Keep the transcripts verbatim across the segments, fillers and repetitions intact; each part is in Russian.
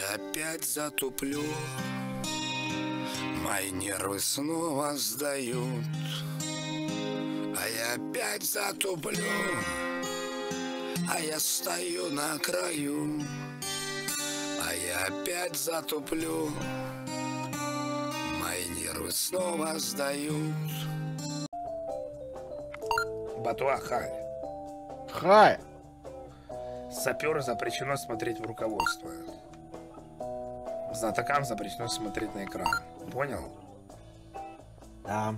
я опять затуплю, мои нервы снова сдают. А я опять затуплю, а я стою на краю. А я опять затуплю, мои нервы снова сдают. Батуа, хай. Хай. Саперу запрещено смотреть в руководство. Знатокам запрещено смотреть на экран. Понял? Да.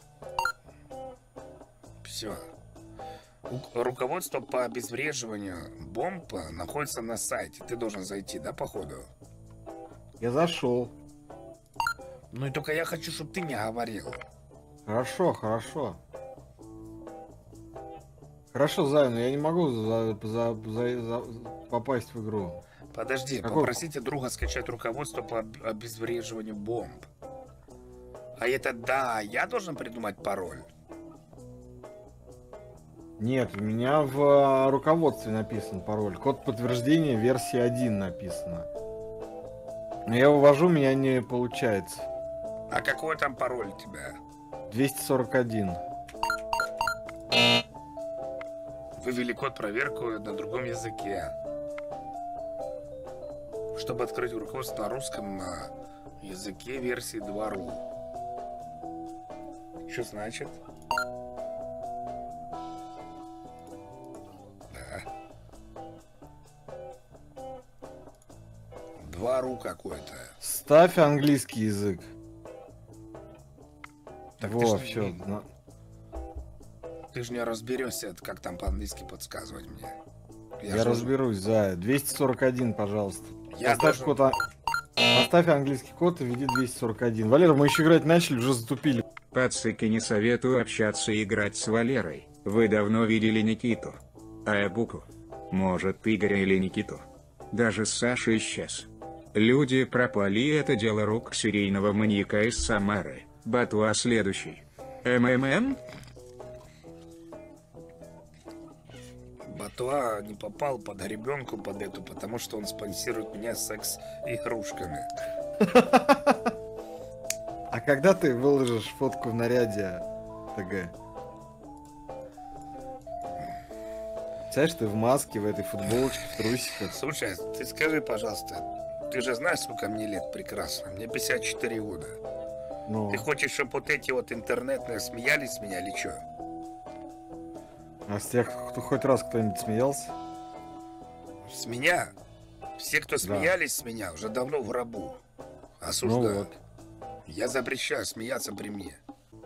Все. Руководство по обезвреживанию бомб находится на сайте. Ты должен зайти, да, походу? Я зашел. Ну и только я хочу, чтобы ты мне говорил. Хорошо, хорошо. Хорошо, Зай, но я не могу за, за, за, за, попасть в игру. Подожди, Какой? попросите друга скачать руководство по обезвреживанию бомб. А это да, я должен придумать пароль. Нет, у меня в руководстве написан пароль. Код подтверждения версии один написано. Но я ввожу, у меня не получается. А какой там пароль у тебя? двести сорок один. Вывели код проверку на другом языке. Чтобы открыть руководство на русском на языке версии два точка ру. Что значит? Да. два точка ру какой-то. Ставь английский язык. Так Во, ты ж все. не- Ты же не разберешься, как там по-английски подсказывать мне. Я, ж разберусь, Зая. двести сорок один, пожалуйста. Я Поставь, должен- код, а- Поставь английский код и введи двести сорок один. Валера, мы еще играть начали, уже затупили. Пацики, не советую общаться и играть с Валерой. Вы давно видели Никиту? А Эбуку? Может, Игоря или Никиту? Даже Саша исчез. Люди пропали, и это дело рук серийного маньяка из Самары. Батуа следующий. МММ? Батуа не попал под гребенку под эту, потому что он спонсирует меня секс-игрушками. А когда ты выложишь фотку в наряде ТГ? Знаешь, ты в маске, в этой футболочке, в трусиках. Слушай, ты скажи, пожалуйста, ты же знаешь, сколько мне лет прекрасно? Мне пятьдесят четыре года. Ну, Ты хочешь, чтобы вот эти вот интернетные смеялись с меня или что? а с тех, кто хоть раз кто-нибудь смеялся? С меня? Все, кто Да. смеялись с меня, уже давно в гробу. Ну Осуждаю. вот. Я запрещаю смеяться при мне.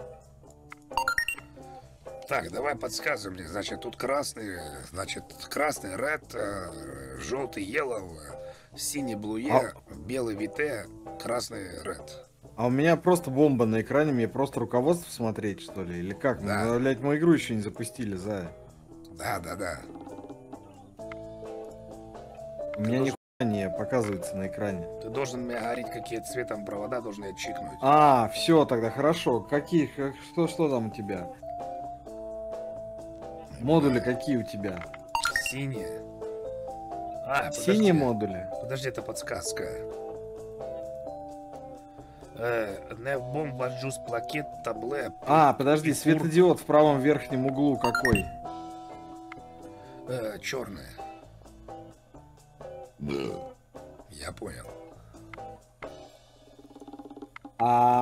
Так, давай подсказывай мне. Значит, тут красный, значит, красный ред, желтый yellow, синий блуе, А- белый вите, красный ред. А у меня просто бомба на экране, мне просто руководство смотреть, что ли? Или как? Да. Мы, блядь, мы игру еще не запустили, Зая. Да, да, да. У меня должен- нихуя не показывается на экране. Ты должен мне говорить, какие цветом провода должны я чикнуть. А, все, тогда хорошо. Какие, как- что, что там у тебя? Модули какие у тебя? Синие. А, Синие подожди. модули? Подожди, это подсказка. Э, не бомба джус плакет табле. А, подожди, Пифур. светодиод в правом верхнем углу какой? Э, черная. Я понял. А,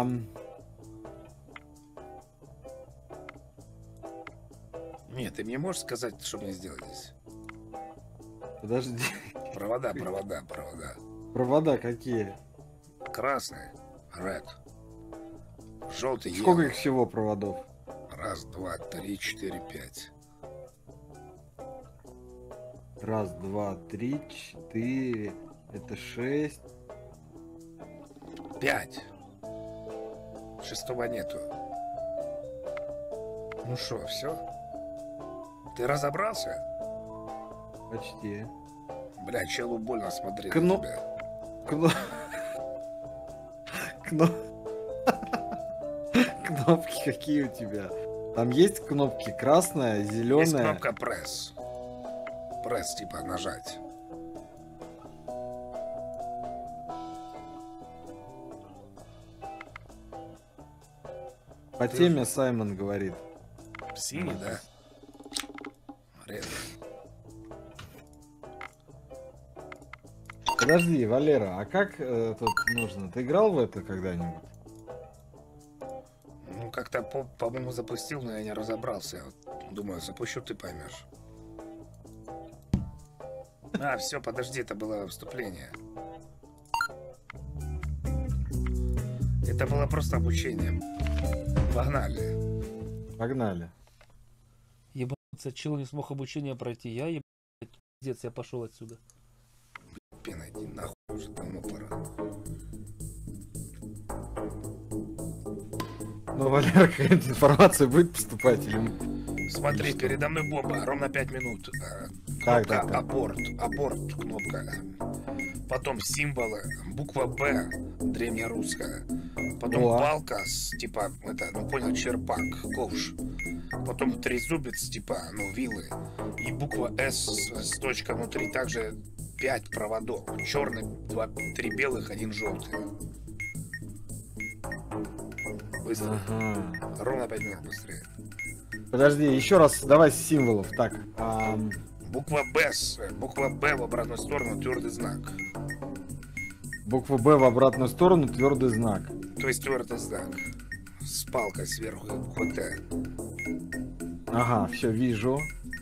Нет, ты мне можешь сказать, что мне сделать здесь? подожди, Провода, провода, провода. провода какие? Красный, red. Желтый, Сколько yellow. их всего проводов? Раз, два, три, четыре, пять. Раз, два, три, четыре. Это шесть. Пять. Шестого нету. Ну что, все? Ты разобрался? Почти. Бля, челу больно смотреть Кно- на тебя. Кно... Кно... Кнопки какие у тебя? Там есть кнопки красная, Есть зеленая. кнопка пресс. Пресс, типа нажать. По Ты теме уже- Саймон говорит. Синий, да? Резал. Подожди, Валера, а как э, тут нужно? Ты играл в это когда-нибудь? Ну, как-то, по- по-моему, запустил, но я не разобрался. Вот, думаю, запущу, ты поймешь. А, все, подожди, это было вступление. Это было просто обучение. Погнали. Погнали. Ебаться, чел не смог обучение пройти. Я ебать, пиздец, я пошел отсюда. Пена, иди нахуй, уже давно пора. Ну, Валера, какая-нибудь информация будет поступать или... Смотри, передо мной бомба, ровно пять минут. Э, Так, Кнопка так, так. аборт, аборт кнопка. Потом символы, буква Б, древнерусская. Потом О. палка, с, типа, это, ну понял, черпак, ковш. Потом трезубец, типа, ну, вилы. И буква С с точкой внутри. Также пять проводов. Черный, два, три белых, один желтый. Быстро. Ага. Ровно пять минут быстрее. Подожди, еще раз, давай с символов. Так, ам, Буква Б, с- буква Б в обратную сторону, твердый знак. буква Б в обратную сторону, твердый знак. То есть твердый знак. С палкой сверху и буква Т. Ага, все, вижу.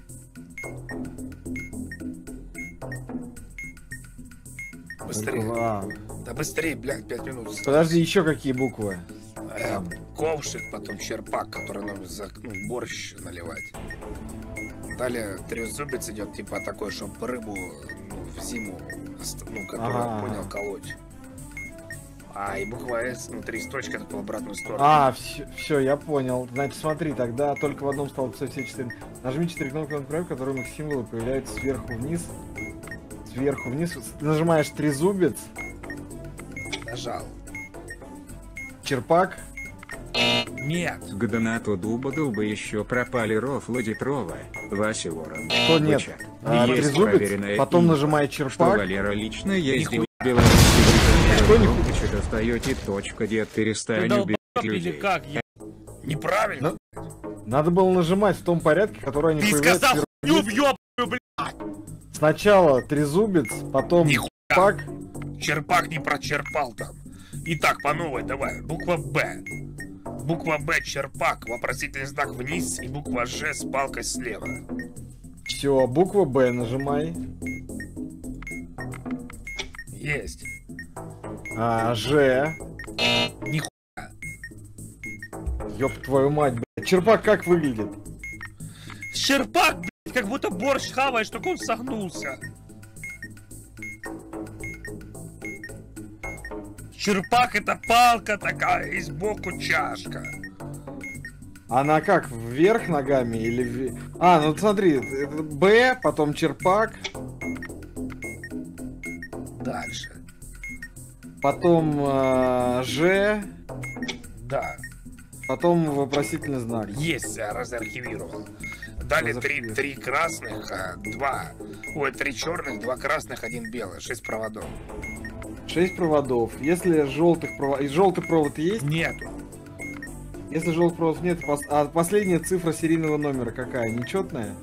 Быстрее. Буква А. Да быстрее, блядь, пять минут. осталось. Подожди, еще какие буквы? Э, ковшик, потом черпак, который нам за ну, борщ наливать. Далее трезубец идет, типа такой, чтобы рыбу ну, в зиму, ост- ну, которую, Ага. понял, колоть. А и буква С внутри с точкой в обратную сторону. А, все, я понял. Значит, смотри, тогда только в одном стало писать все четыре. Нажми четыре кнопки на направь, которые их символы появляются сверху вниз. Сверху вниз. Ты нажимаешь трезубец, Нажал. черпак. Нет. К донату дуба дуба еще пропали рофлы Дитрова, Вася Ворон. Что нет? В чат. А, Есть трезубец, проверенная потом инфа, нажимает что черпак. Валера лично ездил Нихуя. в Беларусь. Что нихуя? Что достаете точка, дед, Ты перестань долбоёб убить или людей. как? Я... Неправильно. Надо было нажимать в том порядке, который они Ты появляются сказал сверху хуйню, вниз. ёбаную, блядь. Сначала трезубец, потом Нихуя. черпак. Черпак не прочерпал там. Итак, по новой давай. Буква Б. Буква Б, черпак, вопросительный знак вниз и буква Ж с палкой слева. Все, буква Б нажимай. Есть. А, Ж. Нихуя. Ёб твою мать, блядь. Черпак как выглядит? Черпак, блядь, как будто борщ хаваешь, только он согнулся. Черпак это палка такая и сбоку чашка. Она как, вверх ногами или... ве- А, ну смотри, это Б, потом черпак, Дальше. потом э, Ж, Да. потом вопросительный знак. Есть, я разархивировал. Далее три, Разархивировал. три красных, а, два. Ой, три черных, два красных, один белый. Шесть проводов. Шесть проводов. Если желтых проводов... И желтый провод есть? Нету. Если желтых проводов нет, пос- а последняя цифра серийного номера какая? Нечетная?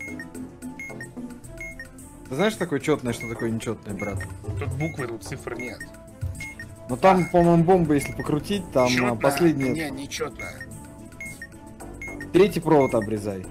Ты знаешь, что такое четное, что такое нечетное, брат? Тут буквы, тут цифр нет. Но там, по-моему, бомба, если покрутить, там а, Чётно? последняя... Не, нечетно. Третий провод обрезай.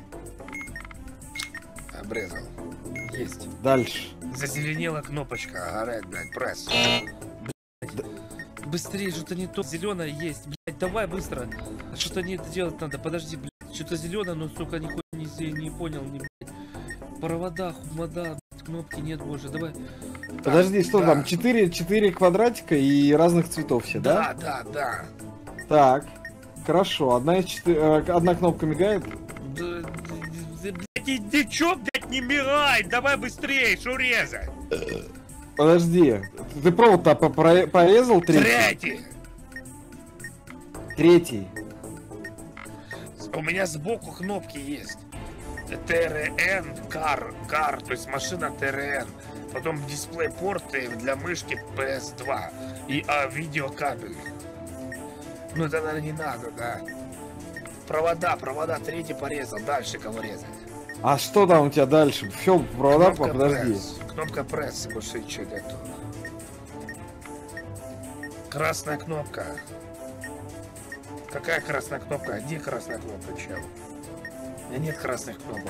Обрезал. Есть. Дальше. Зазеленела кнопочка. Горает, блядь, пресс. Быстрее, что-то не то. Зеленое есть. Блядь, давай быстро. Что-то не это делать надо. Подожди, блядь. Что-то зеленое, но, сука, нихуя не, не, не понял. Не, блядь. Провода, хумада, блядь, кнопки нет, боже, давай. Подожди, что да. там? Четыре, четыре квадратика и разных цветов все, да? Да, да, да. Так. Хорошо. Одна из четы- э, одна кнопка мигает. Да, да, да, блядь, иди, чё, блядь, не мигай, давай быстрее, что резать? Подожди. Ты провод-то по- про- порезал третий? Третий. Третий. У меня сбоку кнопки есть. ТРН, кар, кар, то есть машина ТРН. Потом дисплей порты для мышки пи эс два. И а, видеокабель. Ну это, наверное, не надо, да. провода, провода, третий порезал, дальше кого резать. А что там у тебя дальше? Все, провода, Кнопка подожди. пресс. Кнопка пресс, больше ничего нету. Красная кнопка. Какая красная кнопка? А где красная кнопка, чел? У меня нет красных кнопок.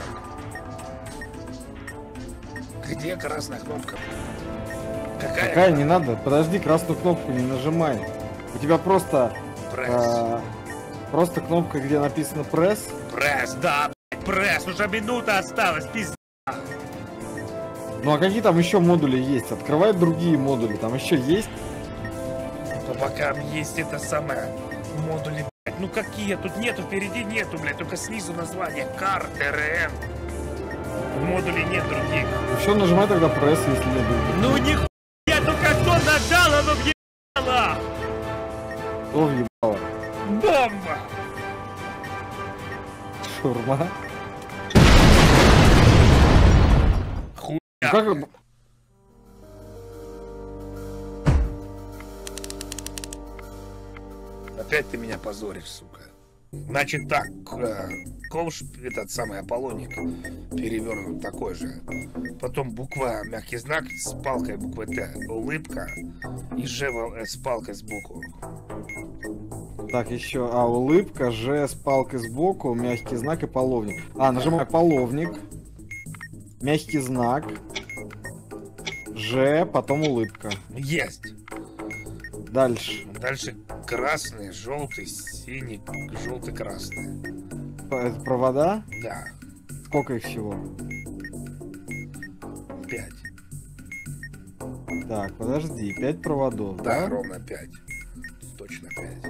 Где красная кнопка? Какая? Какая не надо? Подожди, красную кнопку не нажимай. У тебя просто... Пресс. а, просто кнопка, где написано пресс. Пресс, да, блядь, пресс. Уже минута осталась, пизда. Ну а какие там еще модули есть? Открывай другие модули, там еще есть. Но пока есть это самое модули, блядь. Ну какие? Тут нету, впереди нету, блядь. Только снизу название. Кар, ТРН. Модулей нет других. Ну все, нажимай тогда пресс, если нет других. Ну нихуя, я только что нажал, оно въебало! Кто въебало? Бомба! Шурма. Хуя. Ну как... Опять ты меня позоришь, сука. Значит так, э, ковш, этот самый Аполлоник, перевернут такой же. Потом буква, мягкий знак с палкой буквы Т, улыбка и Ж с палкой сбоку. Так, еще, а, улыбка, Ж с палкой сбоку, мягкий знак и половник. А, нажимай половник, мягкий знак, Ж, потом улыбка. Есть. Дальше. Дальше красный, желтый, синий, желтый, красный. П- Это провода? Да, Сколько их всего? пять. Так, подожди, пять проводов, Да, да? ровно пять. Точно пять.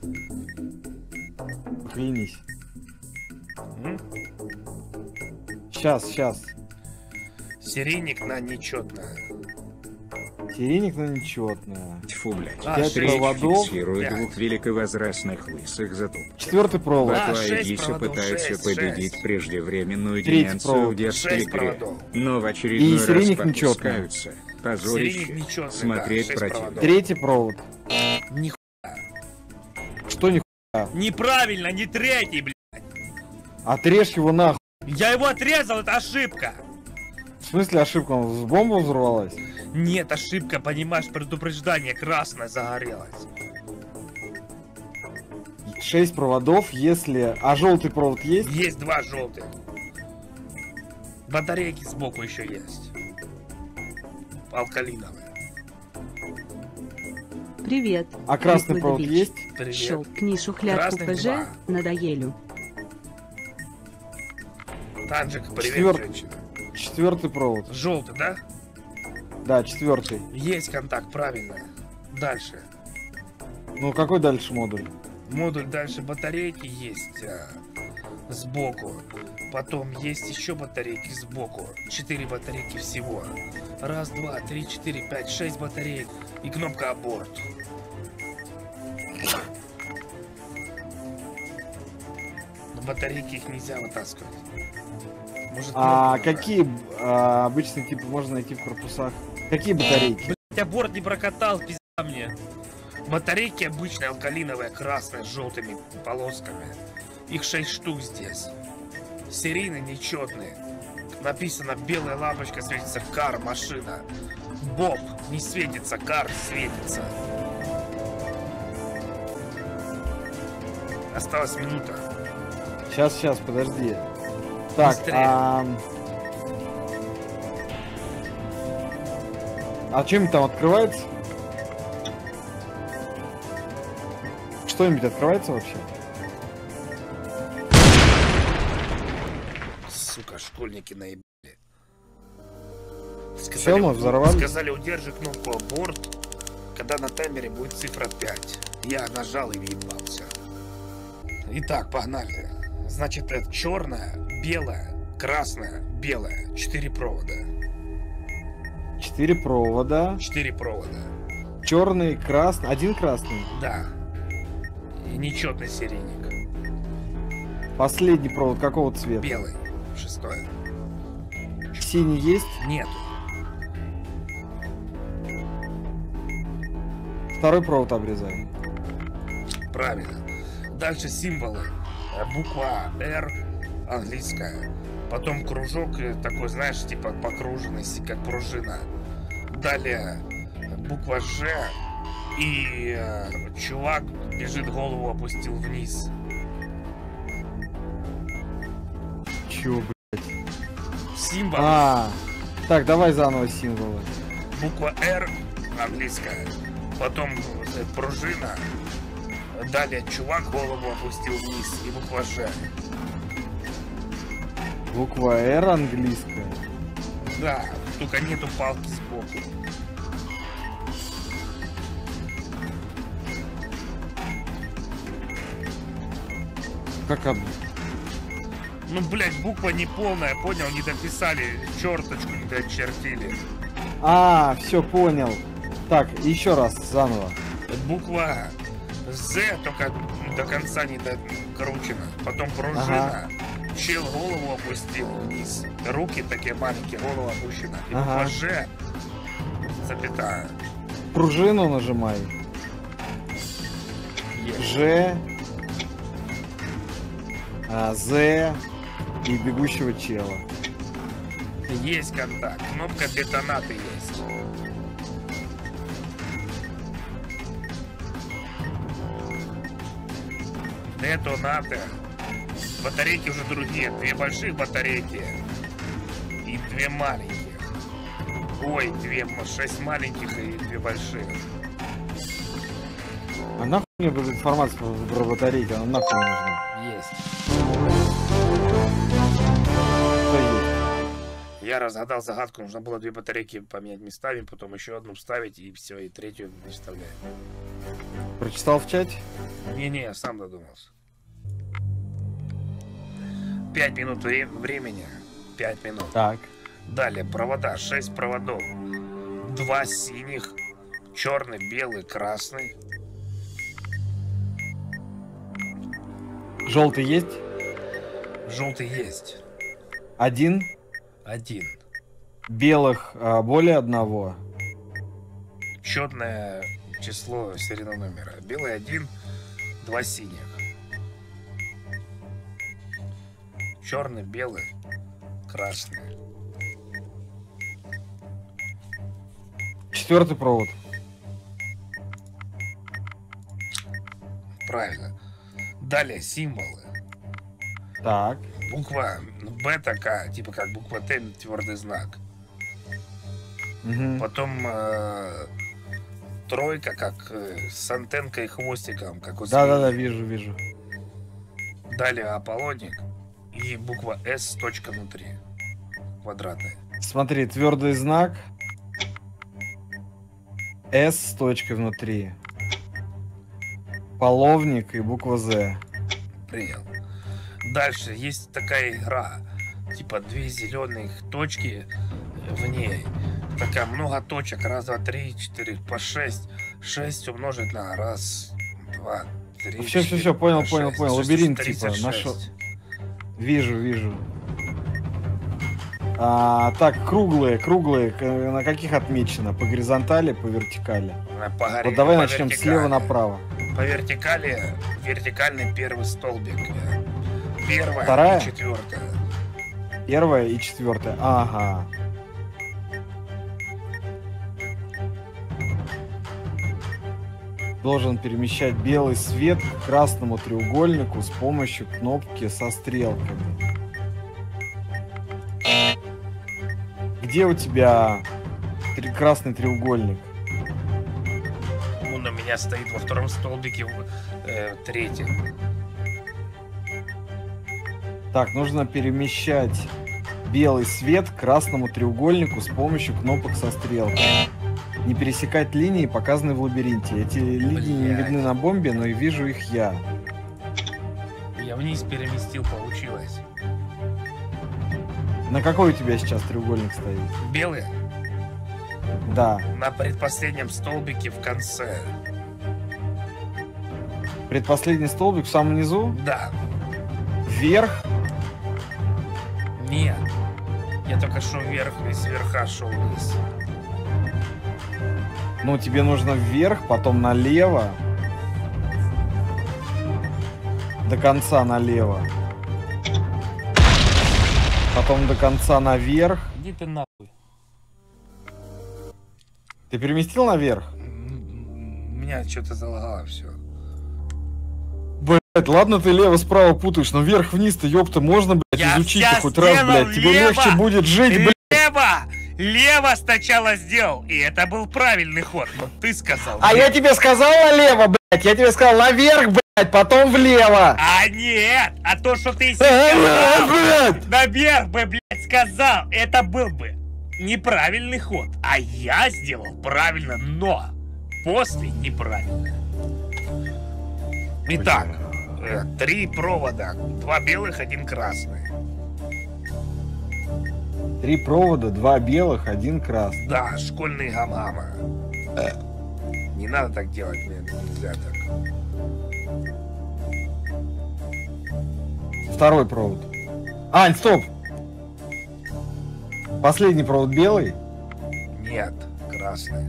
Клянись. М? Сейчас, сейчас. Серийник на нечетное. Серийник на нечетное. Тьфу, блядь. А, Пять шесть проводов. Фиксирует пять. двух великовозрастных лысых затуп. Четвертый провод. А, Батла и шесть Гиса проводов, пытаются шесть, победить шесть. преждевременную Третий деменцию провод. в детской Шесть игре. проводов. Но в очередной И раз серийник нечетный. подпускаются. Позорище. Серийник нечетный, Смотреть да, шесть противно. проводов. Третий провод. Нихуя. Что не Неправильно, не третий, блядь. Отрежь его нахуй. Я его отрезал, это ошибка. В смысле ошибка? Он с бомба взорвалась? Нет, ошибка, понимаешь, предупреждение красное загорелось. Шесть проводов, если... А желтый провод есть? Есть два желтых. Батарейки сбоку еще есть. Алкалиновые. Привет. А красный Liquid провод Beach. есть? Привет. Щелкни шухлядку Красный ПЖ два. надоелю. Танжик, привет, Четвёр- женщина. Четвертый провод. Желтый, да? Да, четвертый. Есть контакт, правильно. Дальше. Ну какой дальше модуль? Модуль дальше батарейки есть а, сбоку. Потом есть еще батарейки сбоку. Четыре батарейки всего. Раз, два, три, четыре, пять, шесть батареек. И кнопка аборт. Но батарейки их нельзя вытаскивать. Может, А кнопку какие а, обычные типы можно найти в корпусах? Какие батарейки? Я борт не прокатал, пизда мне. Батарейки обычные, алкалиновые, красные, с желтыми полосками. Их шесть штук здесь. Серийные, нечетные. Написано, белая лампочка светится, кар, машина. Боб не светится, кар светится. Осталась минута. Сейчас, сейчас, подожди. Так, Быстрее. а... А что-нибудь там открывается? Что-нибудь открывается вообще? Сука, школьники наебали. Всё, мы взорвались. Сказали, удержи кнопку аборт, когда на таймере будет цифра пять. Я нажал и въебался. Итак, погнали. Значит, это черная, белая, красная, белая. Четыре провода. Четыре провода. Четыре провода. Черный, красный. Один красный. Да. И нечетный серийник. Последний провод какого цвета? Белый. Шестой. Синий есть? Нету. Второй провод обрезаем. Правильно. Дальше символы. э, буква R английская. Потом кружок э, такой, знаешь, типа покруженный, си- как пружина. Далее э, буква Ж. И э, чувак бежит, голову опустил вниз. Чё, блядь? Символ. А, так, давай заново символы. Буква R английская. Потом э, пружина. Далее чувак голову опустил вниз. И буква Ж. Буква R английская. Да, только нету палки сбоку. Как об... Ну, блядь, буква не полная, понял? Не дописали, черточку не дочертили. А, все, понял. Так, еще раз, заново. Буква З только до конца не докручена. Потом пружина. Ага. Чел голову опустил вниз. Руки такие маленькие, голову опущена. И Ага. буква Ж, запятая. Пружину нажимай. Есть. Ж, а, З и бегущего чела. Есть контакт. Кнопка детонаты есть. Детонаты. Батарейки уже другие. Две больших батарейки. И две маленьких. Ой, две, м- шесть маленьких и две больших. А нахуй мне будет информация про батарейки? Она нахуй не нужна. Есть. Что есть? Я разгадал загадку. Нужно было две батарейки поменять местами, потом еще одну вставить и все, и третью не вставляю. Прочитал в чате? Не-не, я сам додумался. Пять минут вре- времени. Пять минут. Так. Далее провода. Шесть проводов. Два синих. Черный, белый, красный. Желтый есть? Желтый есть. Один. Один. Белых а, более одного. Четное число серийного номера. Белый один. Два синих. Черный, белый, красный. Четвертый провод. Правильно. Далее символы. Так. Буква Б такая, типа как буква Т, твердый знак. Мгм. Потом э, тройка, как э, с антенкой и хвостиком, как у Да-да-да, змеи. вижу, вижу. Далее Аполлоник и буква С с точкой внутри. Квадратная. Смотри, твердый знак. С с точкой внутри. Половник и буква З. Принял. Дальше есть такая игра. Типа две зеленых точки в ней. Такая много точек. Раз, два, три, четыре, по шесть. Шесть умножить на раз, два, три. Всё, всё, четыре, всё, понял, шесть. понял, понял. Шесть, Лабиринт тридцать типа, шесть. нашел. Вижу, вижу. А, так, круглые, круглые. к- На каких отмечено? По горизонтали, по вертикали? А, по горе- Вот давай по начнем вертикали. слева направо. По вертикали вертикальный первый столбик. Первая Вторая? и четвертая. Первая и четвертая. Ага. Должен перемещать белый свет к красному треугольнику с помощью кнопки со стрелками. Где у тебя три- красный треугольник? Он у меня стоит во втором столбике, в э, третьем. Так, нужно перемещать белый свет к красному треугольнику с помощью кнопок со стрелками. Не пересекать линии, показанные в лабиринте. Эти линии не Блядь. видны на бомбе, но и вижу их я. Я вниз переместил, получилось. На какой у тебя сейчас треугольник стоит? Белый Да. на предпоследнем столбике в конце. Предпоследний столбик в самом низу? Да. Вверх? Нет. Я только что вверх и сверха шел вниз. Ну, тебе нужно вверх, потом налево. до конца налево. Потом до конца наверх. Иди ты нахуй. Ты переместил наверх? М, Меня что-то залагало все. Блять, ладно ты лево-справа путаешь, но вверх-вниз-то, ёпта, можно, блядь, Я изучить-то вся хоть раз, сделал блядь. Тебе лево! легче будет жить, блядь. Лево! Лево сначала сделал, и это был правильный ход. Но ты сказал. А я тебе сказал налево, блядь, я тебе сказал наверх, блядь, потом влево. А нет! А то, что ты А, сейчас блядь! наверх бы, блядь, сказал, это был бы неправильный ход. А я сделал правильно, но после неправильно. Итак, э, три провода. Два белых, один красный. Три провода, два белых, один красный. Да, школьный гам-гама. Э, Не надо так делать, мне нельзя так. Второй провод. Ань, стоп! Последний провод белый. Нет, красный.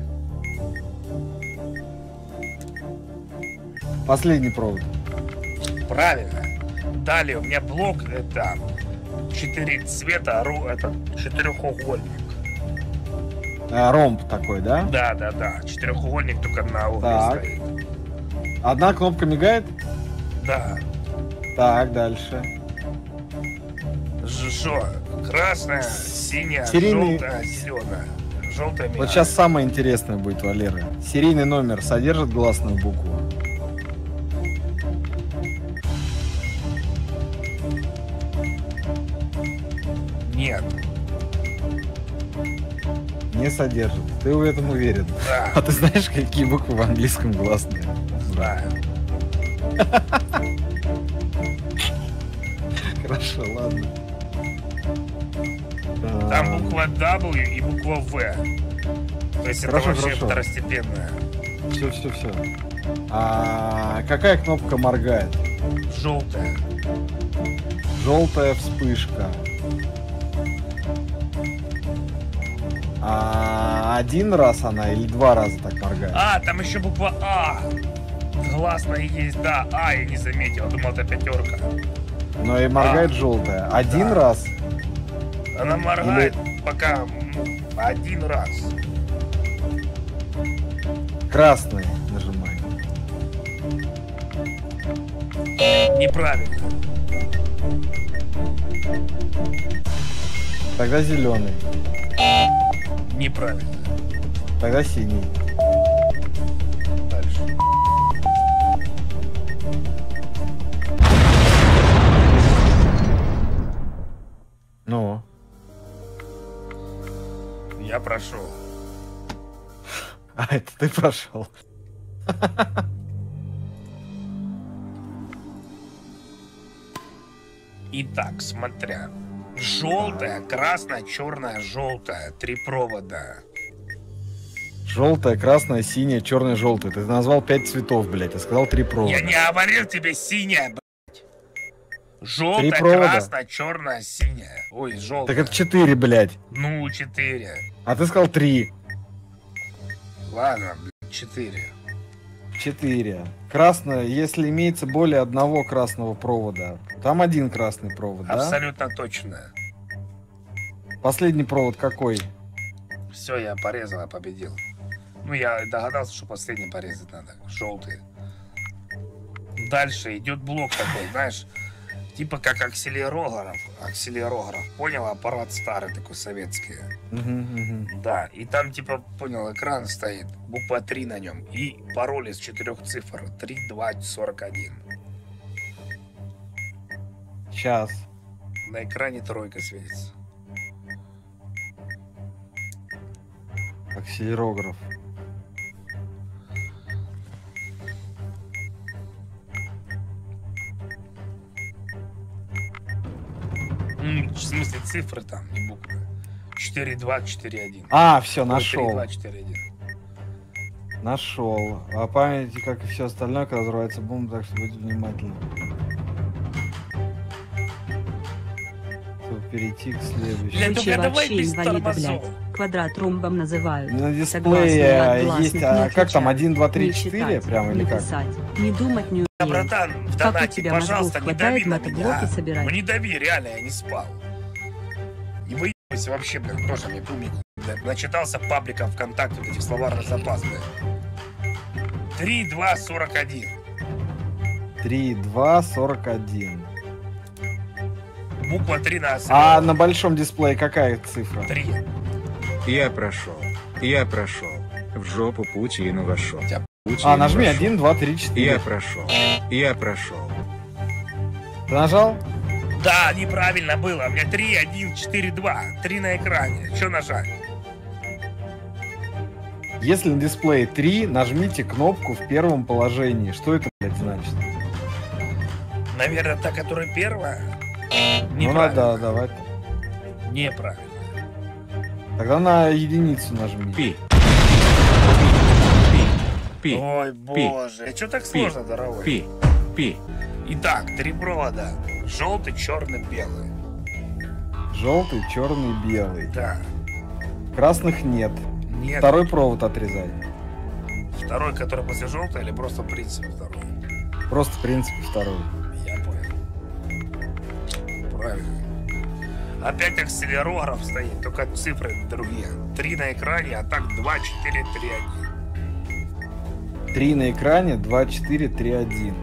Последний провод. Правильно. Далее у меня блок это четыре цвета, ру- это четырехугольник. А, ромб такой, да? Да, да, да. Четырехугольник только на угле Так. стоит. Одна кнопка мигает. Да. Так, дальше. Что? Красная, синяя, Серийный- желтая, зеленая. Желтая Вот мигает. сейчас самое интересное будет, Валера. Серийный номер содержит гласную букву? Нет. Не содержит. Ты в этом уверен? Да, А ты знаешь, какие буквы в английском гласные? знаю. Хорошо, ладно. Там А, буква W и буква В. То есть Хорошо, это вообще хорошо. второстепенная. Все, все, все. А какая кнопка моргает? Желтая. Желтая вспышка. А один раз она или два раза так моргает? А, там еще буква А. Гласная есть, да. А, я не заметил. Думал, это пятерка. Но и моргает А. желтая. Один Да. раз. Она моргает пока ну, один раз. Красный нажимай. Неправильно. Тогда зеленый. Неправильно. Тогда синий. Дальше. Ну. Я прошел. А это ты прошел. Итак, смотря. Желтая, красная, черная, желтая. Три провода. Желтая, красная, синяя, черная, желтая. Ты назвал пять цветов, блядь. Ты сказал три провода. Я не говорил тебе синяя, блядь. Желтая, Три провода. красная, черная, синяя. Ой, желтая. Так это четыре, блядь. Ну, четыре. А ты сказал три. Ладно, блядь, четыре. Четыре. Красная, если имеется более одного красного провода. Там один красный провод, да? Абсолютно точно. Последний провод какой? Все, я порезал, я победил. Ну, я догадался, что последний порезать надо. Желтый. Дальше идет блок такой, знаешь, типа как акселерограф. Акселерограф. Понял? Аппарат старый такой, советский. Мгм, мгм. Да, и там типа, понял, экран стоит, буква три на нем. И пароль из четырех цифр. три, два, сорок один. Сейчас. На экране тройка светится. Акселерограф. М, В смысле цифры там, не буквы. четыре, два, четыре, один. А, все, три, нашел. два, четыре, один. Нашел. А памяти, как и все остальное, когда взрывается бомба, так что будьте внимательны. Чтобы перейти к следующему. Блядь, Вообще, ну-ка, давай вообще без инвалида, тормозов. блядь. квадрат ромбом называют. На Согласные дисплее от гласных есть, не а как там, отвечать. один, два, три, Не четыре, считать, прям или не как? писать, не думать, не Да, умеешь. братан, в Как у донате, тебя пожалуйста, мозгов не дави хватает на мотоблоки меня. собирать? Ну не дави, реально, я не спал. Не выебайся вообще, блядь, тоже мне пумик. Начитался пабликом ВКонтакте вот этих словарных запас, блядь. три, два, сорок один. три, два, сорок один. Буква три на А на большом дисплее какая цифра? три. Я прошел. Я прошел. В жопу Путину вошел. Тебя- Путин А, нажми вошел. один, два, три, четыре. Я прошел. Я прошел. Ты нажал? Да, неправильно было. У меня три, один, четыре, два. три на экране. Что нажать? Если на дисплее три, нажмите кнопку в первом положении. Что это, блядь, значит? Наверное, та, которая первая? Ну Неправильно. надо, давай. Неправильно. Тогда на единицу нажми. Пи. Пи. Пи. Ой, боже. А что так сложно, дорогой? Пи. Пи. Итак, три провода. Желтый, черный, белый. Желтый, черный, белый. Да. Красных нет. Нет. Второй провод отрезай. Второй, который после желтого, или просто принцип второй? Просто, в принципе, второй. Я понял. Правильно. Опять акселерограф стоит, только цифры другие. Три на экране, а так два, четыре, три, один. три на экране, два, четыре, три, один.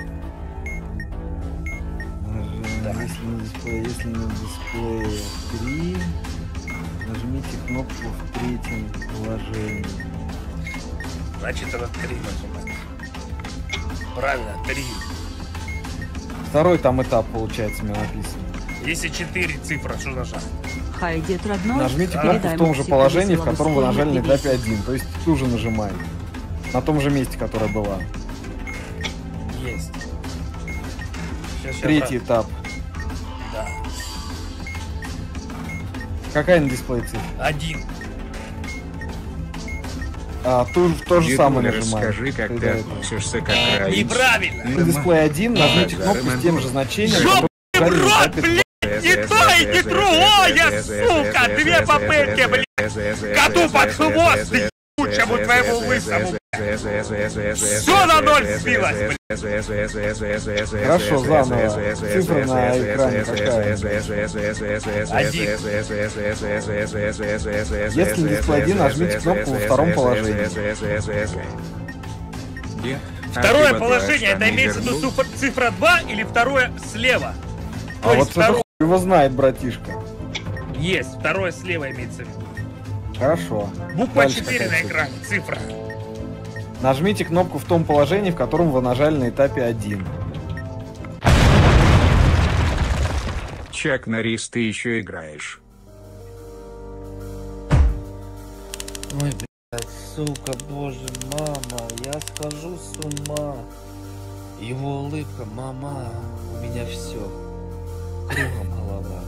Да. Если на дисплее, если на дисплее три, нажмите кнопку в третьем положении. Значит, это три нажимать. Правильно, три. Второй там этап, получается, мне написано. Если четыре цифры, что нажать? Хай, дед родной, Нажмите Да. кнопку передай в том же Максику положении, в веселого котором вы спойна нажали на привет. этапе один. То есть ту же нажимаем. На том же месте, которое была. Есть. Сейчас, сейчас, Третий этап. Да. Какая на дисплее цифра? Один. А, ту, то же самое Дедуля, нажимаем. расскажи, как Ты ты до этого. относишься к окраине. Неправильно. На дисплее один нажмите кнопку с тем же значением, Ёбаный которое нажали на рот, этапе блядь! Не то и не другое, сука! Две попытки, блядь! Коту под хвост, ты ебучему твоему высому! Все на ноль сбилось, блядь! Хорошо, заново. Цифра на экране какая? Один. Если на дисплее один, нажмите кнопку во втором положении. Где? Второе А ты положение, штаны это имеется в виду вернул? цифра- цифра два или второе слева? То А есть вот это второе хуй его знает, братишка. есть, второе слева имеется в виду. Хорошо. Буква Дальше четыре какая на цифра? экране, цифра. Нажмите кнопку в том положении, в котором вы нажали на этапе один. Чак Норрис, ты еще играешь. Ой, блядь, сука, боже, мама, я схожу с ума. Его улыбка, мама, у меня все. Кругом голова.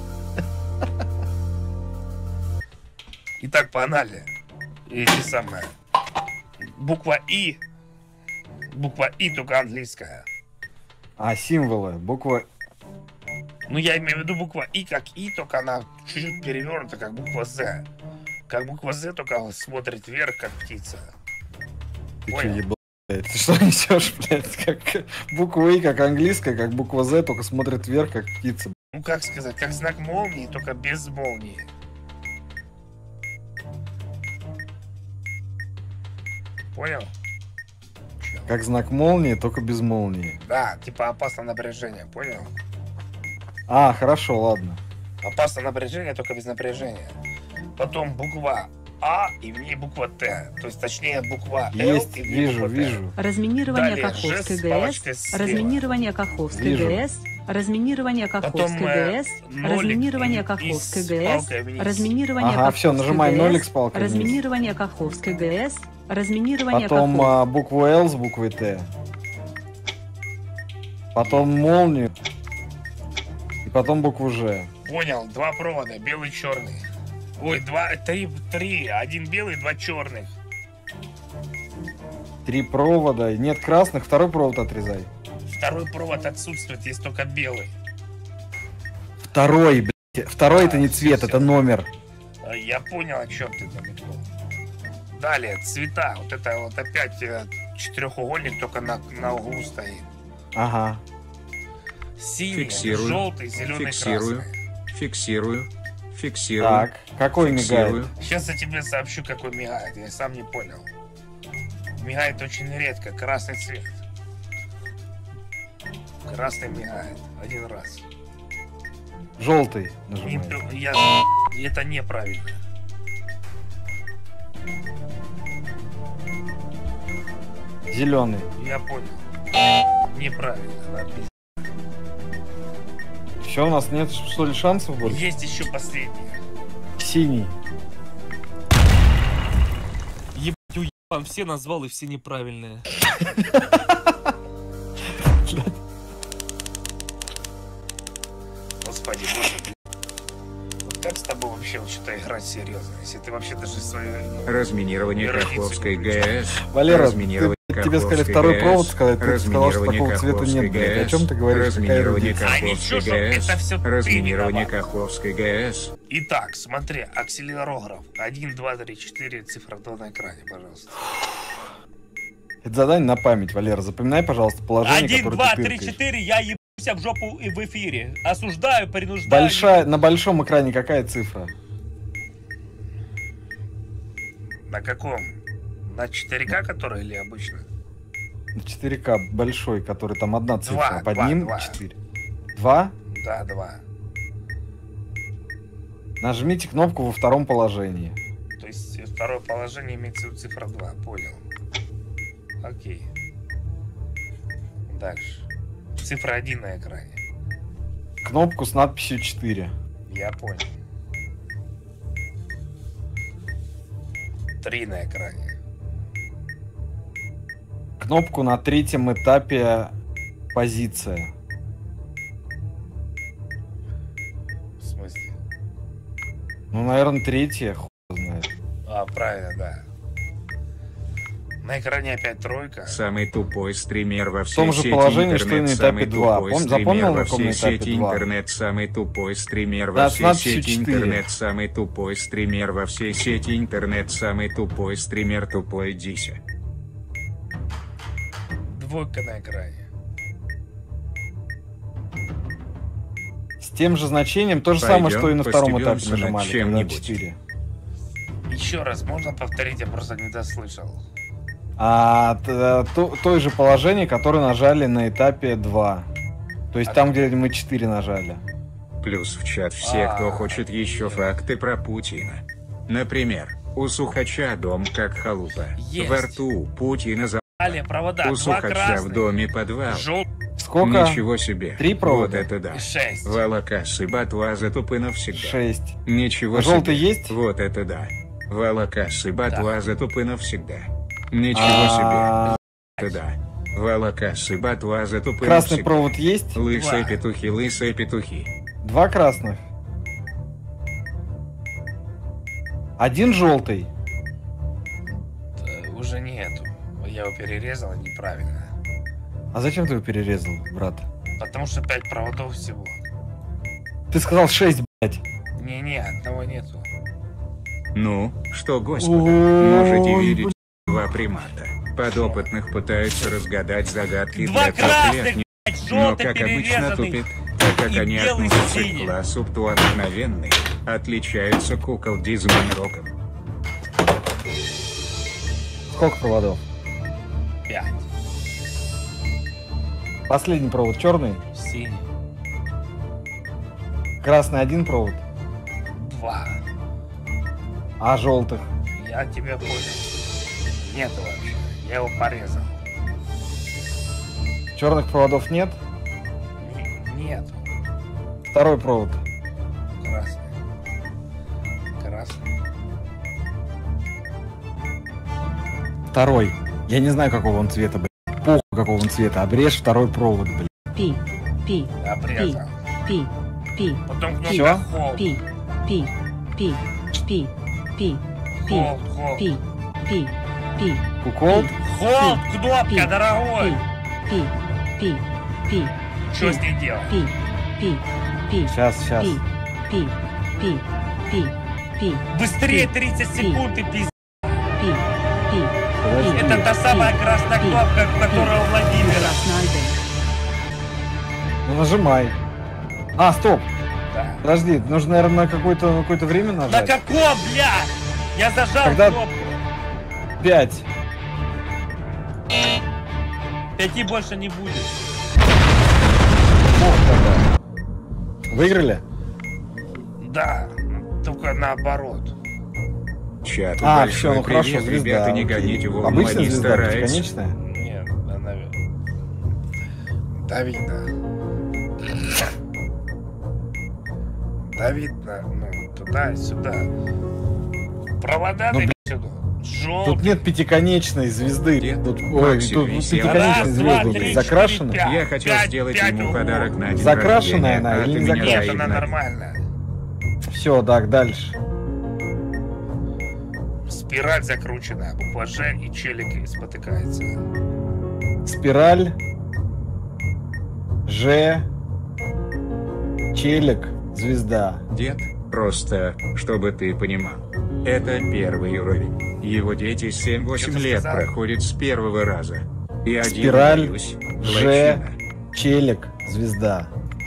Итак, погнали. Эти самые. Буква И. Буква И, только английская. А символы, буква... Ну, я имею в виду буква И как И, только она чуть-чуть перевернута, как буква З. Как буква З, только смотрит вверх, как птица. Ты Понял. что, ебал, блядь? Ты что несешь, блядь? Как буква И, как английская, как буква З, только смотрит вверх, как птица. Ну, как сказать, как знак молнии, только без молнии. Понял? Чё? Как знак молнии, только без молнии. Да, типа опасное напряжение, понял? А, хорошо, ладно. Опасное напряжение, только без напряжения. Потом буква А и в ней буква Т. То есть, точнее, буква Л Есть, и в ней вижу, буква Т. вижу. Разминирование Далее, жест Каховской с ГЭС, палочкой слева. разминирование Каховской Вижу. ГЭС, разминирование Потом, Каховской э, ГЭС, нолик разминирование и- и Каховской с ГЭС, палкой вниз. разминирование Ага, все, Каховской нажимай ГЭС, нолик с палкой вниз. разминирование Каховской ГЭС, разминирование Потом Кахов- а, букву Л с буквой Т. Потом молнию. И потом букву Ж. Понял, два провода, белый, черный. Ой, два, три, три, один белый, два черных. Три провода. Нет красных, второй провод отрезай. Второй провод отсутствует, есть только белый. Второй, блядь. Второй А, это не всё, цвет, всё. это номер. А я понял, о чем ты намекнул. Далее, цвета. Вот это вот опять э, четырехугольник, только на, на углу стоит. Ага. Синий, Фиксирую. желтый, зеленый, Фиксирую. красный. Фиксирую. Фиксирую. Так, какой Фиксирую. мигает? Сейчас я тебе сообщу, какой мигает. Я сам не понял. Мигает очень редко. Красный цвет. Красный мигает. Один раз. Желтый Не- нажимаешь. я... Это неправильно. Зеленый. Я понял. Неправильно. написано. Все, у нас нет, что ли, шансов больше? Есть еще последний. Синий. Ебать, уебан, все назвал и все неправильные. Господи, боже, блин. Вот как с тобой вообще вот что-то играть серьезно? Если ты вообще даже свою... ну, Разминирование Вероятность Каховской выключена. ГЭС. Валера, Разминирование ты- тебе сказали Каховской второй ГЭС. провод сказать, ты сказал, что Разминирование такого цвета Каховской нет, блядь. О ГЭС. чем ты говоришь? Разминирование Какая разница? А Каховской ничего, что ГЭС. это всё ты Разминирование виноват. Каховской ГЭС. Итак, смотри, акселерограф. один, два, три, четыре, цифра два на экране, пожалуйста. Это задание на память, Валера. Запоминай, пожалуйста, положение, Один, которое два, ты три, тыркаешь. четыре, я ебусь в жопу и в эфире. Осуждаю, принуждаю. Большая, на большом экране какая цифра? На каком? На четыре ка, который или обычно? четыре ка большой, который там одна цифра, Два, а под два, ним два. четыре. Два? Да, два. Нажмите кнопку во втором положении. То есть второе положение имеется в виду цифра два. Понял. Окей. Дальше. Цифра один на экране. Кнопку с надписью четыре. Я понял. три на экране. Кнопку на третьем этапе позиция. В смысле? Ну, наверное, третья, хуй знает. А, правильно, да. На экране опять тройка. Самый тупой стример во В всей том же сети положении, что и интернет, на этапе самый два. тупой Пом- стример запомнил, во на каком всей этапе сети два? интернет, самый тупой стример Да, во с всей надписью сети четыре. интернет, самый тупой стример во всей сети интернет, самый тупой стример, тупой Дися. Двойка на экране. С тем же значением, то же самое, Пойдем, что и на втором этапе постебемся над нажимали, когда чем-нибудь. четыре. Еще раз, можно повторить? Я просто не дослышал. А т- то, то же положение, которое нажали на этапе два. То есть А там, где мы четыре нажали. Плюс в чат все, кто А, хочет еще нет. факты про Путина. Например, у Сухача дом как халупа. Есть. Во рту у Путина за... Далее провода. У Два Сухача в красных. доме подвал. Желтый. Сколько? Ничего себе. Три провода? Вот это да. И шесть. Волокасы батва за тупы навсегда. Шесть. Ничего А желтый себе. есть? Вот это да. Волокасы батва за тупы навсегда. Ничего А, себе. Это да. Волокасы батва за тупы Красный навсегда. провод есть? Лысые Два. петухи, лысые петухи. Два красных. Один желтый. Э, Уже нету. Я его перерезал неправильно. А зачем ты его перерезал, брат? Потому что пять проводов всего. Ты сказал шесть, блядь. Не-не, одного нету. Ну, что, господа, Ой, можете видеть два примата. Подопытных пытаются разгадать загадки Два для красных, трехлетних, блядь, но, желтый как обычно, перерезанный. тупит. Так как и они белый относятся синий. к классу птуобыкновенный, отличаются куколдизмом и роком. Сколько проводов? Пять. Последний провод черный. Синий. Красный один провод. Два. А желтых? Я тебя понял. Нету вообще. Я его порезал. Черных проводов нет. Н- Нету. Второй провод. Красный. Красный. Второй. Я не знаю, какого он цвета, блядь. Похуй, какого он цвета. Обрежь второй провод, блядь. Пи, пи, Обрезал. пи, пи, Потом Всё? кнопка холд. пи, пи, пи, пи, пи, пи, Холд, холд. пи, пи, пи, Кукол? Холд, Пи. кнопка, дорогой. пи, пи, пи, Что с ней делать? пи, пи, пи, Сейчас, сейчас. пи, пи, пи, пи, Пи. Быстрее Пи. тридцать Пи. секунд и пиздец. Пи. Пи. Подожди. Пи. Это та самая Пи. красная Пи. кнопка, Пи. которая у Владимира. Красный. Ну нажимай. А, стоп. Да. Подожди, нужно, наверное, на какое-то на какое-то время На нажать. каком, бля? Я зажал Когда- кнопку. Пять. Пяти больше не будет. Вот тогда. Выиграли? Да, только наоборот. Чат, А, большой все, ну хорошо, привет, звезда. ребята, не окей. гоните волну, Обычная они звезда, стараются. бесконечная? Нет, она... Да видно. Да видно, ну, туда-сюда. Провода Ну, ты бля- сюда. Тут Желтый. нет пятиконечной звезды. Нет. Тут, ой, Максим, тут висел. пятиконечной Раз, два, звезды. три, Закрашена? четыре, Я хотел Пять, сделать пять ему углов. подарок на день Закрашенная рождения, она а или ты не меня Нет, закрашенная? она игнорил. нормальная. Все, так, дальше. Спираль закручена, буква Ж и челик спотыкается. Спираль. Ж. Челик. Звезда. Дед, просто, чтобы ты понимал. Это первый уровень. Его дети семь-восемь Что ты лет сказал? проходят с первого раза. И один, Спираль, боюсь, Ж. лачина. Челик. Звезда.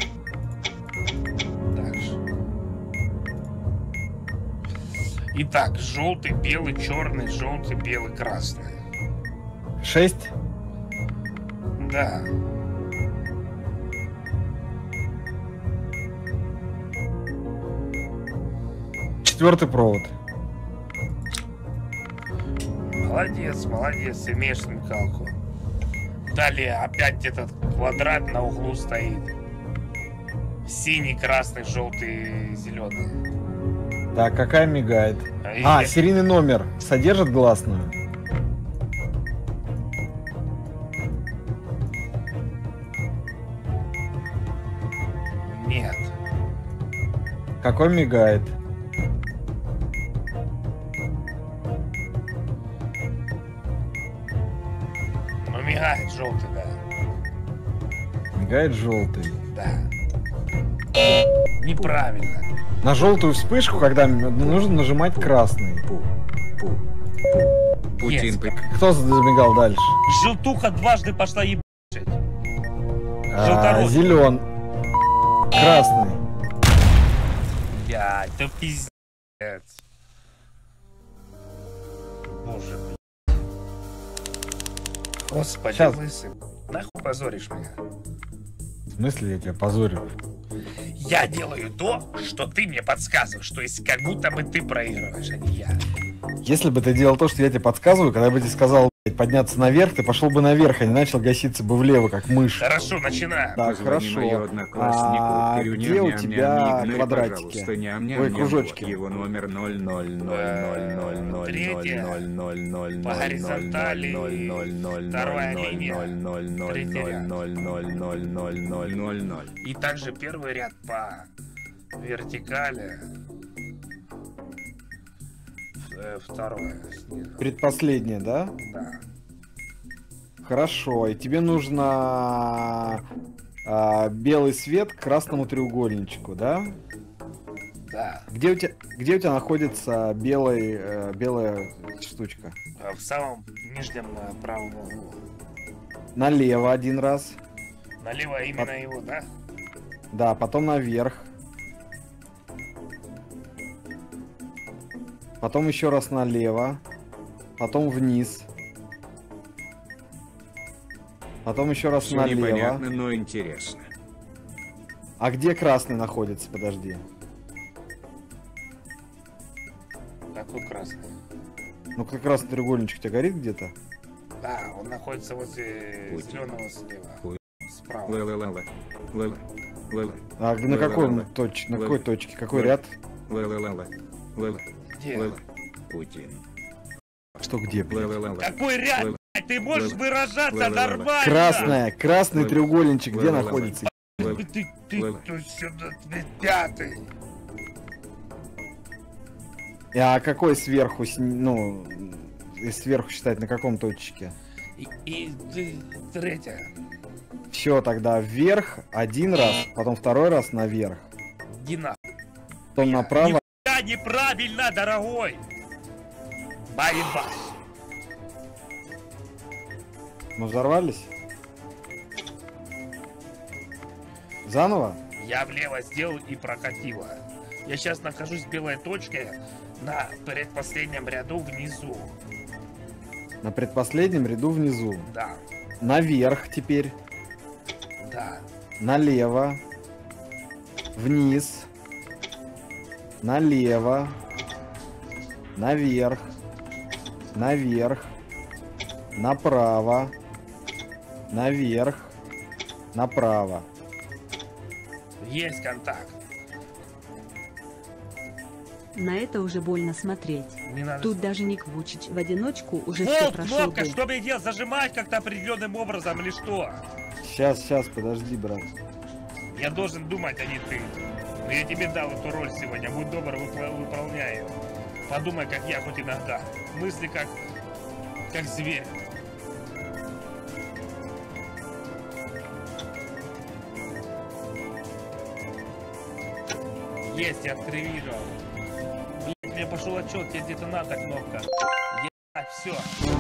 Так же. Итак, желтый, белый, черный, желтый, белый, красный. Шесть. Да. Четвертый провод. Молодец, молодец, имеешь смекалку. Далее опять этот квадрат на углу стоит. Синий, красный, желтый, зеленый. Так, какая мигает? И- А, серийный номер. Содержит гласную? Нет. Какой мигает? Ну, мигает желтый, да. Мигает желтый. Да. Неправильно. На желтую вспышку, когда м- нужно нажимать красный. Пу, пу, пу. Путин Есть. по- Кто замигал дальше? Желтуха дважды пошла ебать. А, Желторотый. зелен. Красный. Я, это пиздец. Боже, блядь. Господи, Щас. лысый. Нахуй позоришь меня? В смысле я тебя позорю? Я делаю то, что ты мне подсказываешь. То есть, как будто бы ты проигрываешь, а не я. Если бы ты делал то, что я тебе подсказываю, когда бы тебе сказал блядь, подняться наверх, ты пошел бы наверх, а не начал гаситься бы влево, как мышь. Хорошо, начинаем. Так, Позвони хорошо. моему однокласснику А Кирю, где у ням-ням-ням, тебя не игнорь, квадратики? пожалуйста, ням-ням-ням. Ой, кружочки. Его номер ноль ноль ноль ноль ноль ноль Третья. ноль ноль ноль По ноль горизонтали. ноль ноль ноль Вторая ноль линия. ноль ноль ноль Третий ноль ряд. ноль ноль ноль ноль ноль ноль ноль. И также первый ряд по вертикали. Э, Второе снизу. Предпоследнее, да? Да. Хорошо. И тебе нужно а, белый свет к красному треугольничку, да? Да. Где у тебя, где у тебя находится белый, э, белая штучка? А В самом нижнем э, правом углу. Налево один раз. Налево именно его, да? Да, потом наверх. Потом еще раз налево. Потом вниз. Потом еще раз Все налево. непонятно, но интересно. А где красный находится? Подожди. Какой красный? Ну как красный треугольничек у тебя горит где-то? Да, он находится возле Путин. зеленого слева. Хуй. Справа. Ла-ла-ла-ла. Ла-ла. Ла-ла. А на Ла-ла-ла-ла. какой он точ... на какой Ла-ла. точке? Какой Ла-ла. ряд? Ла-ла-ла-ла. Ла-ла. Где? Ла-ла. Путин. Что где, блядь? Ла-ла-ла-ла. Какой ряд, Ла-ла. блядь? Ты можешь Ла-ла. выражаться Ла-ла-ла-ла. нормально. Красная, красный Ла-ла. треугольничек где Ла-ла-ла-ла. находится? Ла-ла. Ты, ты, Ла-ла. ты сюда, ты пятый. А какой сверху, сни- ну, и сверху считать на каком точке? И, и ты третья. Все, тогда вверх один раз, потом второй раз наверх, Иди нахуй. потом направо. Я Бля, неправильно, дорогой! Байбас. Мы взорвались? Заново? Я влево сделал и прокатило. Я сейчас нахожусь в белой точке на предпоследнем ряду внизу. На предпоследнем ряду внизу. Да, Наверх теперь. да. Налево. Вниз. Налево. Наверх. Наверх. Направо. Наверх. Направо. Есть контакт. На это уже больно смотреть. Не надо. Тут даже Ник Вучич в одиночку уже все Вот прошел. кнопка, бы. что мне делать? Зажимать как-то определенным образом или что? Сейчас, сейчас, подожди, брат. Я должен думать, а не ты. Но я тебе дал эту роль сегодня. Будь добр, выпла- выполняй ее. Подумай, как я хоть иногда. Мысли как... как зверь. Есть, я активировал. Блять, мне пошел отчет, тебе где-то надо кнопка. Ебать, все.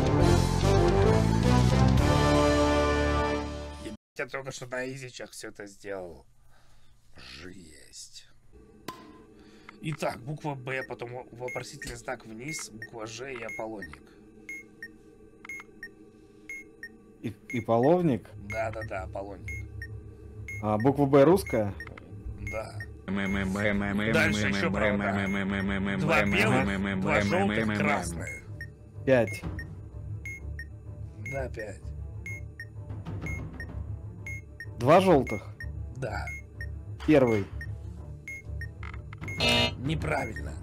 Ебать, я только что на изичах все это сделал. Жесть. Итак, буква Б, потом вопросительный знак вниз, буква Ж и Аполлоник. И, и половник. Да-да-да, Аполлоник. А буква Б русская? Да. Дальше еще провода. Два белых, два желтых, красных. Пять. Да, пять. Два желтых. Да. Первый. Неправильно.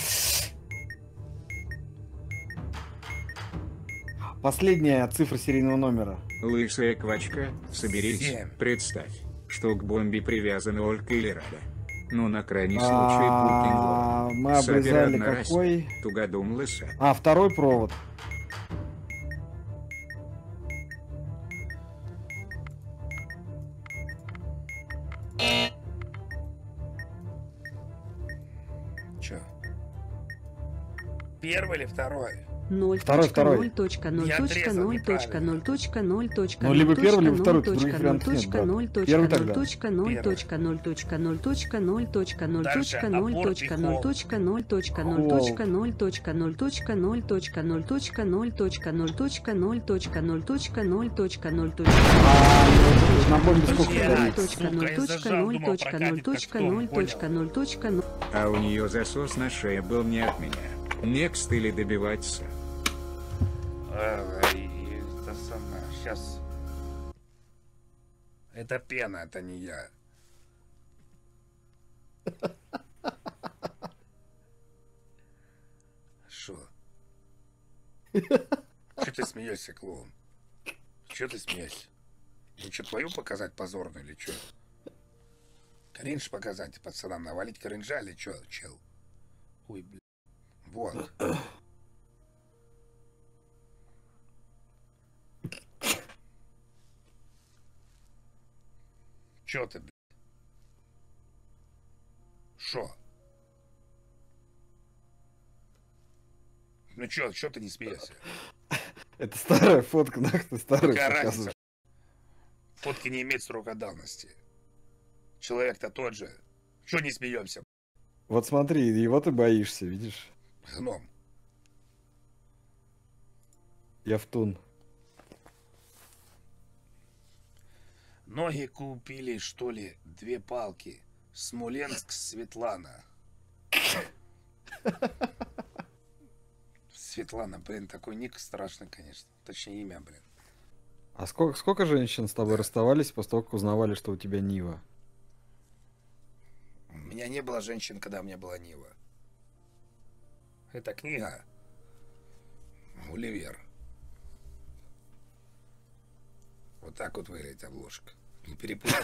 Последняя цифра серийного номера. Лысая квачка, соберись, Семь. представь, что к бомбе привязана Ольга или Рада. Ну, на крайний случай, А, букинг. мы обрезали какой? Тугодум лыса. А, второй провод. Чё? Первый или второй? ноль Второй, второй. ноль точка ноль Я точка отрезал ноль точка ноль точка ноль точка Ну, ноль либо первый, либо точка второй, ноль тут других точка вариантов ноль нет, точка брат. ноль точка Первый ноль тогда. точка ноль Первый. точка ноль точка ноль точка ноль точка ноль Дальше точка ноль аборт и точка ноль холд. точка ноль точка ноль Холд. точка ноль точка ноль точка ноль точка ноль точка ноль точка ноль точка ноль точка ноль точка ноль точка ноль точка А, на бомбе сколько Блядь. стоит? точка ноль Сука, я точка зажал, ноль думал, точка прокатит ноль как точка том, ноль точка понял. ноль точка ноль. А у нее засос на шее был не от меня. Некст или добиваться. Ай, это самое. Сейчас. Это пена, это не я. Шо? Че ты смеешься, клоун? Че ты смеешься? Ну что, твою показать позорно или что? Кринж показать пацанам, навалить кринжа или что, чел? Ой, блин. Вот. Чё ты, блин? Шо? Ну чё, чё ты не смеешься? Это старая фотка, нахуй ты старую Какая разница? показываешь. Фотки не имеют срока давности. Человек-то тот же. Чё не смеемся? Вот смотри, его ты боишься, видишь? Гном. Я в тун. Ноги купили, что ли, две палки. Смоленск, Светлана. Светлана, блин, такой ник страшный, конечно. Точнее, имя, блин. А сколько, сколько женщин с тобой расставались после того, как узнавали, что у тебя Нива? У меня не было женщин, когда у меня была Нива. Это книга. Гулливер. Вот так вот выглядит обложка. Не перепутай.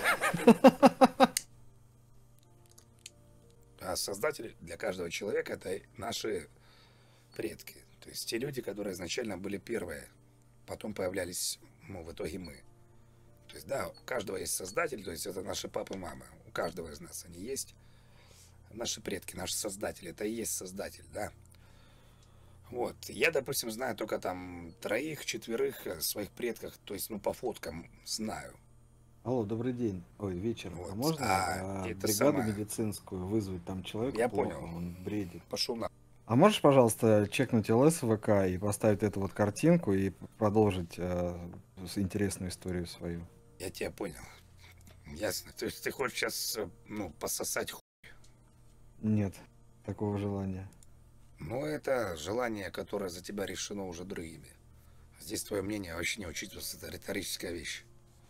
А создатели для каждого человека — это наши предки. То есть те люди, которые изначально были первые. Потом появлялись, ну, в итоге мы. То есть, да, у каждого есть создатель, то есть это наши папы и мамы. У каждого из нас они есть. Наши предки, наши создатели, это и есть создатель, да. Вот, я, допустим, знаю только там троих, четверых своих предков, то есть, ну, по фоткам знаю. Алло, добрый день. Ой, вечер. Вот. А можно А, а, это бригаду самое. медицинскую вызвать? Там человек Я плохо, понял. он бредит. Пошел на... А можешь, пожалуйста, чекнуть ЛС в ВК и поставить эту вот картинку и продолжить э, с- интересную историю свою? Я тебя понял. Ясно. То есть ты хочешь сейчас, ну, пососать хуй. Нет такого желания. Но это желание, которое за тебя решено уже другими. Здесь твое мнение вообще не учитывается, это риторическая вещь.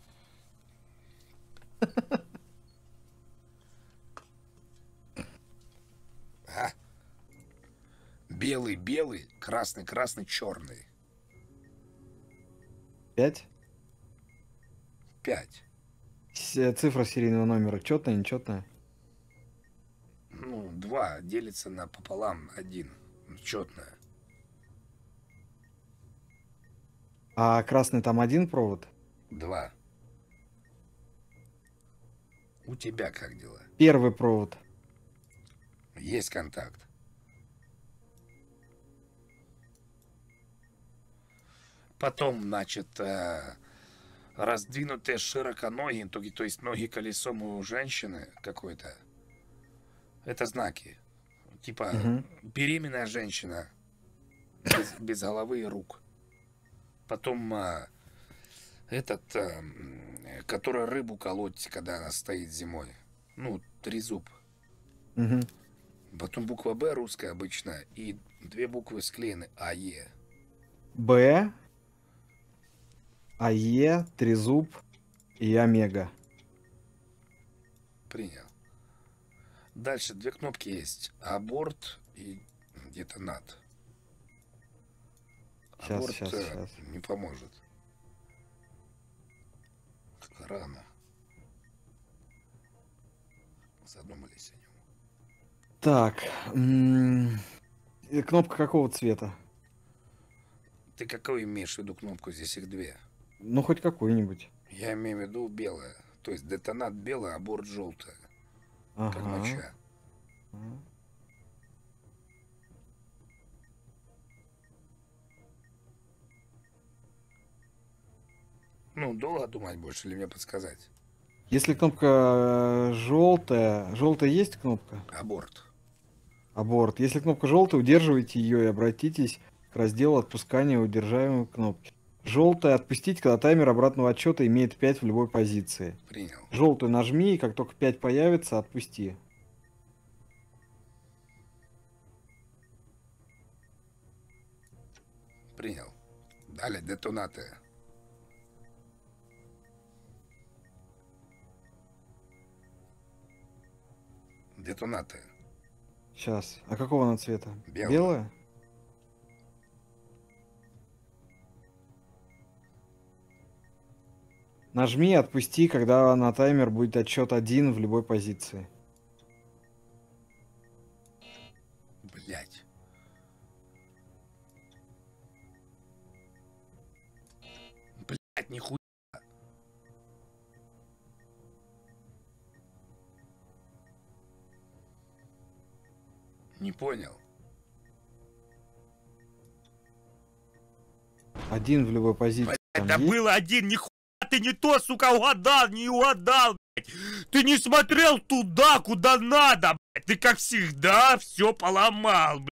А? Белый, белый, красный, красный, черный. Пять? Пять. С- Цифра серийного номера четная, нечетная? Ну, два делится на пополам один. Четное. А красный там один провод? Два. У тебя как дела? Первый провод. Есть контакт. Потом, значит, э, раздвинутые широко ноги, то, то есть ноги колесом у женщины какой-то. Это знаки. Типа Мгм. беременная женщина без, без головы и рук. Потом э, этот, э, м, который рыбу колоть, когда она стоит зимой. Ну, трезуб. Мгм. Потом буква Б русская обычная и две буквы склеены АЕ. Б, АЕ, трезуб и омега. Принял. Дальше две кнопки есть. Аборт и детонат. Щас, Аборт щас, э, щас. не поможет. Рано. Задумались о нем. Так, м, и кнопка какого цвета? Ты какую имеешь в виду кнопку? Здесь их две. Ну, хоть какую-нибудь. Я имею в виду белая. То есть детонат белая, аборт желтая. Как Ага. моча. Ага. Ну, долго думать больше или мне подсказать? Если кнопка желтая, желтая есть кнопка? Аборт. Аборт. Если кнопка желтая, удерживайте ее и обратитесь к разделу отпускания удержаемой кнопки. Желтая отпустить, когда таймер обратного отсчета имеет пять в любой позиции. Принял. Желтую нажми, и как только пять появится, отпусти. Принял. Далее детонаты. Детонаты. Сейчас. А какого она цвета? Белого. Белая? Нажми, отпусти, когда на таймер будет отсчет один в любой позиции. Блять. Блять, нихуя. Не понял. Один в любой позиции. Блять, там да есть? было один, нихуя ты не то, сука, угадал, не угадал, блядь. Ты не смотрел туда, куда надо, блядь. Ты как всегда все поломал, блядь.